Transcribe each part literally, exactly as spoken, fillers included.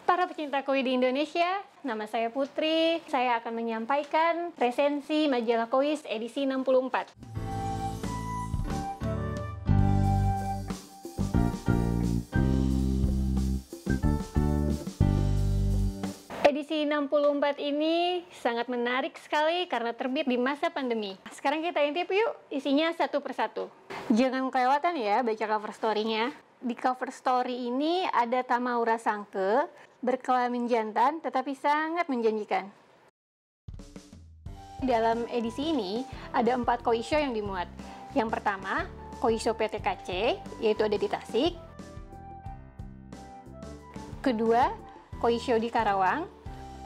Para pecinta koi di Indonesia, nama saya Putri. Saya akan menyampaikan resensi majalah Kois edisi enam puluh empat. Edisi enam puluh empat ini sangat menarik sekali karena terbit di masa pandemi. Sekarang kita intip yuk isinya satu persatu. Jangan kelewatan ya baca cover story-nya. Di cover story ini ada Tamaura Sangke, berkelamin jantan tetapi sangat menjanjikan. Dalam edisi ini ada empat koi show yang dimuat. Yang pertama, koi show P T K C, yaitu ada di Tasik. Kedua, koi show di Karawang.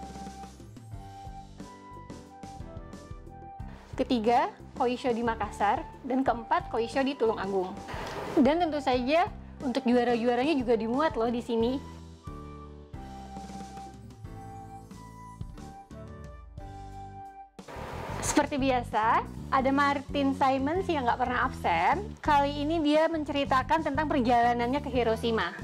Ketiga, koi show di Makassar. Dan keempat, koi show di Tulung Agung. Dan tentu saja untuk juara-juaranya juga dimuat loh di sini. Seperti biasa, ada Martin Simons yang nggak pernah absen. Kali ini dia menceritakan tentang perjalanannya ke Hiroshima.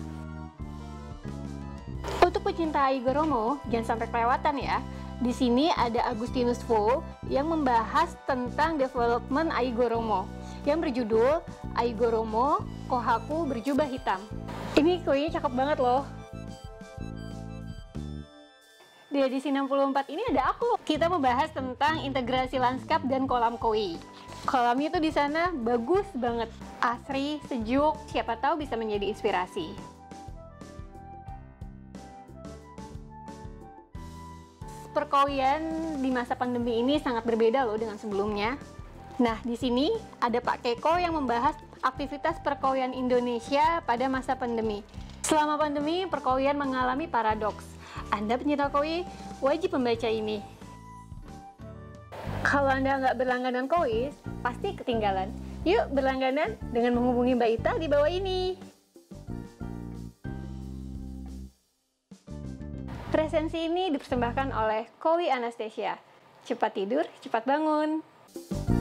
Untuk pecinta Aigoromo, jangan sampai kelewatan ya. Di sini ada Agustinus Vo yang membahas tentang development Aigoromo yang berjudul Aigoromo Kohaku Berjubah Hitam. Ini koinya cakep banget loh. Di edisi enam puluh empat ini ada aku. Kita membahas tentang integrasi lanskap dan kolam koi. Kolamnya tuh di sana bagus banget, asri, sejuk, siapa tahu bisa menjadi inspirasi. Perkoian di masa pandemi ini sangat berbeda loh dengan sebelumnya. Nah, di sini ada Pak Keko yang membahas aktivitas perkoian Indonesia pada masa pandemi. Selama pandemi, perkoian mengalami paradoks. Anda pencinta koi wajib membaca ini. Kalau Anda nggak berlangganan kois, pasti ketinggalan. Yuk berlangganan dengan menghubungi Mbak Ita di bawah ini. Resensi ini dipersembahkan oleh Koi Anastasia. Cepat tidur, cepat bangun.